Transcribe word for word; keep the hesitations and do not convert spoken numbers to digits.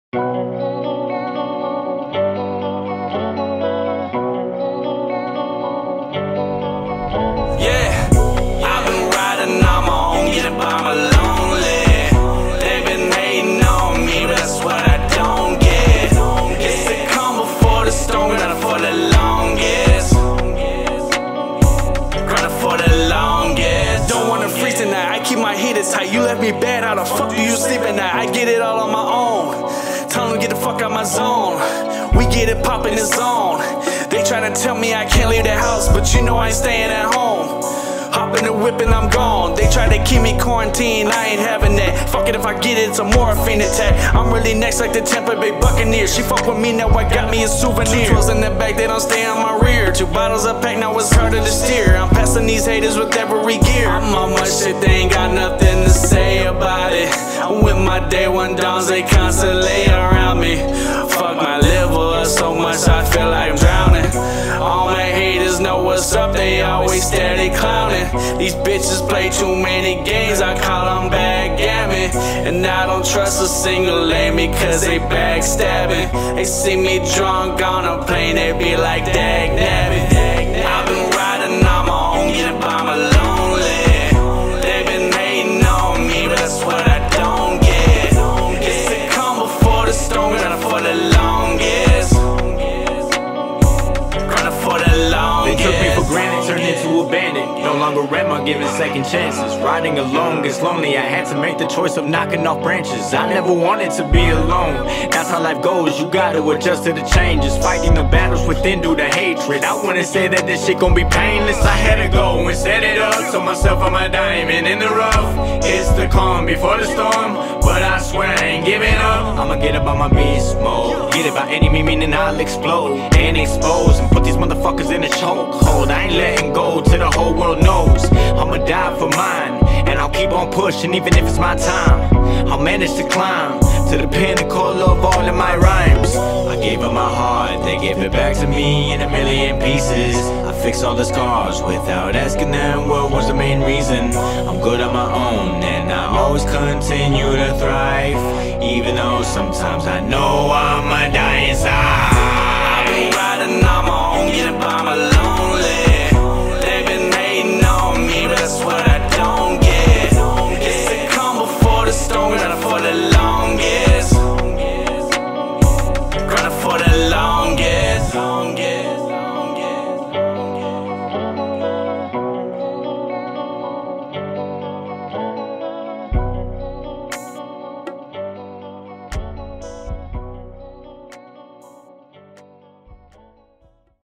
Yeah, I've been riding on my own, getting by my lonely. They've been hating on me, but that's what I don't get. It's the calm before the storm, grinding for the longest. Grinding for the longest. Don't wanna freeze tonight, I keep my heater tight. You left me bad, how the fuck do you sleep at night? I get it all on my own. Tell them to get the fuck out my zone. We get it poppin' the zone. They tryna tell me I can't leave the house, but you know I ain't staying at home. Hop in the whip and I'm gone. They try to keep me quarantined, I ain't having that. Fuck it, if I get it, it's a morphine attack. I'm really next like the Tampa Bay Buccaneers. She fuck with me, now I got me a souvenir. Two in the back, they don't stay on my rear. Two bottles of pack, now it's harder to steer. I'm passing these haters with every gear. I'm on my shit, they ain't got nothing to say about it. With my day one dawns, they constantly around me. Fuck my level up so much, I feel like I'm drowning. All my haters know what's up, they always steady clowning. These bitches play too many games, I call them backgammon. And I don't trust a single lane because they backstabbing. They see me drunk on a plane, they be like dag nabbing. I've been riding on my own, getting by my lonely. They've been hating on me, but that's what I don't get. It's the calm before the storm, grinding for the longest. Grinding for the longest. They took me for granted, turned into a bandit. No longer am I giving second chances. Riding alone gets lonely, I had to make the choice of knocking off branches. I never wanted to be alone, that's how life goes. You gotta adjust to the changes. Fighting the battles within due to hatred. I wouldn't say that this shit gon' be painless. I had to go and set it up. Told myself I'm a diamond in the rough. It's the calm before the storm, but I swear I ain't giving up. I'ma get up on my beast mode. Get it by any means, meaning I'll explode and expose and put these motherfuckers in a chokehold. I ain't letting go till the whole world knows I'ma die for mine, and I'll keep on pushing even if it's my time. I'll manage to climb to the pinnacle of all of my rhymes. I gave them my heart, they gave it back to me in a million pieces. I fixed all the scars without asking them what was the main reason. I'm good on my own and I always continue to thrive, even though sometimes I know I'ma die inside. I've been riding on my own, getting by my life.